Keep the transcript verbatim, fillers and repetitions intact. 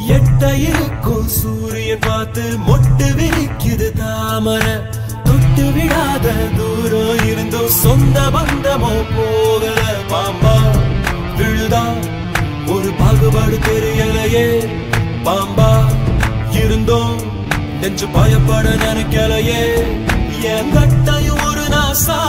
எட்டையிருக்கும் சூரியன் பார்த்து மொட்டு விரிக்குது தாமரை தொட்டு விடாத தூரம் இருந்தும் சொந்த பந்தமோ போகல பாம்பா விழுதா ஒரு பாகுபாடு தெரியலையே பாம்பா இருந்தோம் நெஞ்சு பயப்பட நினைக்கலையே என் கட்டையும் ஒரு நாசா